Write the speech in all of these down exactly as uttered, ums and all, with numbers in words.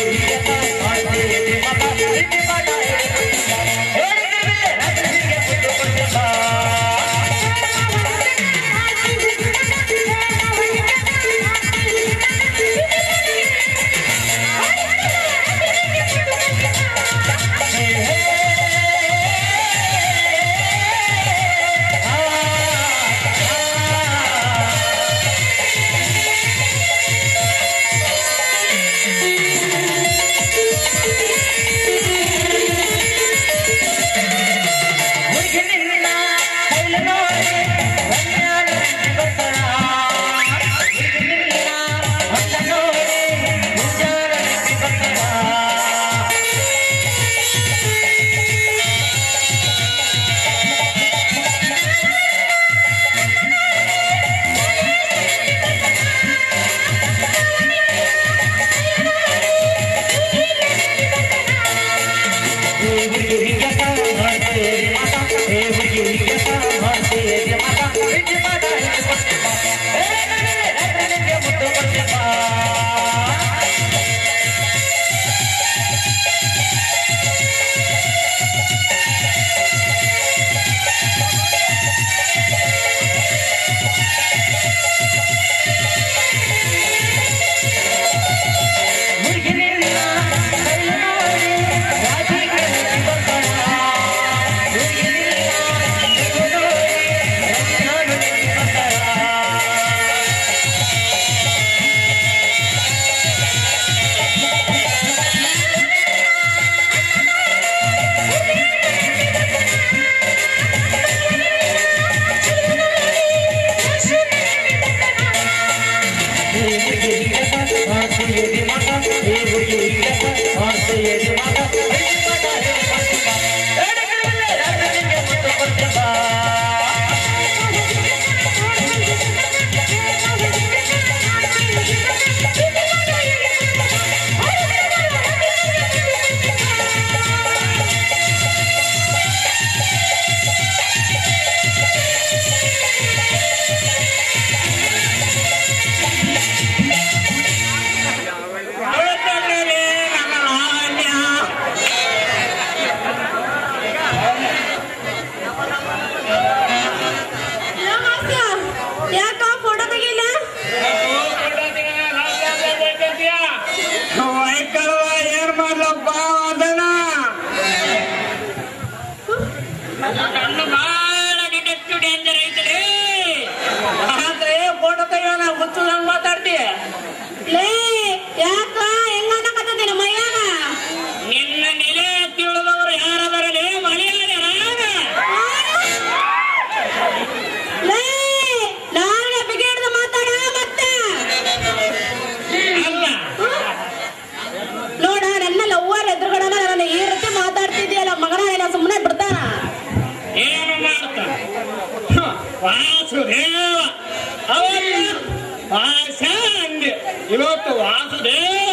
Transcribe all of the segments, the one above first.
ಇವತ್ತು ವಾಸುದೇವ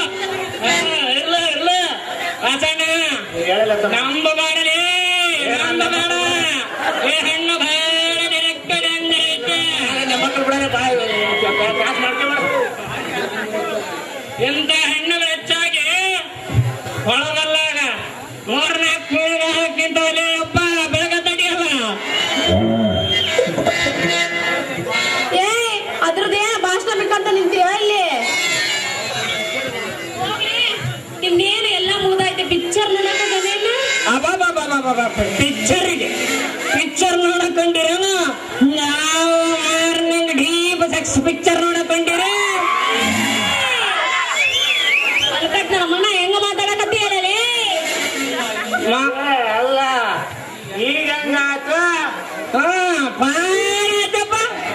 ಇಲ್ಲ ಇಲ್ಲ ಆಚಣ್ಣ ನಂಬ ಮಾಡಲಿ ನಂಬ ಬೇಡ ಈ ಹೆಣ್ಣು ಬೇಡ ಡೈರೆಕ್ಟರ್ ಎಂದೈತೆ ಮಕ್ಕಳು ಬಿಡ ಕ್ಲಾಸ್ ಮಾಡ್ತೀವ. ಇಂಥ ಹೆಣ್ಣುಗಳು ಹೆಚ್ಚಾಗಿ ಹೊಳಗಲ್ಲಾಗ ಮೂರ್ನಾಲ್ಕು ಮೂರ್ನಾಲ್ಕಿಂತ ಒಬ್ಬ ಬೆಳಗ ತಡಿಯಲ್ಲ. ಏ ಅದ್ರದೇ ಭಾಷಣ ಬೇಕಂತ ನಿಂತೀಯ ಇಲ್ಲಿ? ಇನ್ನೇನು ಎಲ್ಲ ಮುಗ್ದೈತೆ. ಪಿಕ್ಚರ್ ನೋಡಕ್ಕೇನು ಪಿಕ್ಚರ್ಗೆ ಪಿಕ್ಚರ್ ನೋಡಕೊಂಡಿರೇನ? ನಾವು ಮಾರ್ನಿಂಗ್ ಡೀಪ್ ಸೆಕ್ಸ್ ಪಿಕ್ಚರ್ ನೋಡಕೊಂಡಿರ ಅಲ್ಕಟ್ ನಮ್ಮಣ್ಣ ಹೆಂಗ ಮಾತಾಡಕತ್ತೀಯಲ್ಲಿ? ಅಲ್ಲ ಈಗ ಹಂಗಾತ ಪಾಯಪ್ಪ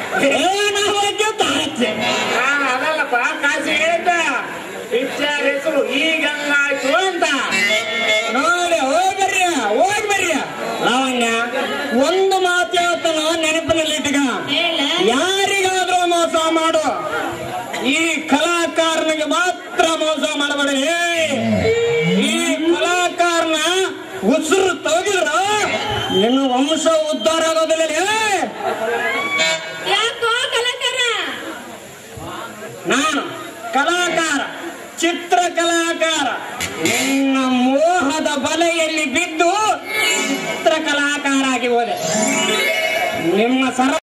ಅದಲ್ಲಪ್ಪ ಕಾಸು ಹೇಳಿದ್ದ ಪಿಕ್ಚರ್ ಹೆಸರು ಈಗ ಹಂಗಾಯ್ತು ಅಂತ ನೋಡಿ. ಹೋಗ್ಬರ್ರಿ ಹೋಗ್ಬರ್ರಿ ಲಾವಣ್ಯ, ಒಂದು ಮಾತು ಹೇಳ್ತಾನ ನೆನಪಿನಲ್ಲಿ ಇಟ್ಕ. ಯಾರಿಗಾದ್ರೂ ಮೋಸ ಮಾಡು, ಈ ಕಲಾಕಾರನಿಗೆ ಮಾತ್ರ ಮೋಸ ಮಾಡಬೇಡ. ಈ ಕಲಾಕಾರನ ಉಸಿರು ತೆಗೆದ್ರ ನಿನ್ನ ವಂಶ ಉದ್ಧಾರ ಆಗೋದಿಲ್ಲ. ಯಾಕೋ ಕಲಾಕಾರ? ನಾನು ಕಲಾಕಾರ ಚಿತ್ರಕಲಾಕಾರ. ನಿನ್ನ ಮೋಹದ ಬಲೆಯಲ್ಲಿ ಬಿದ್ದು ಚಿತ್ರಕಲಾಕಾರ ಆಗಿ ಹೋದೆ. ನಿಮ್ಮ ಸರ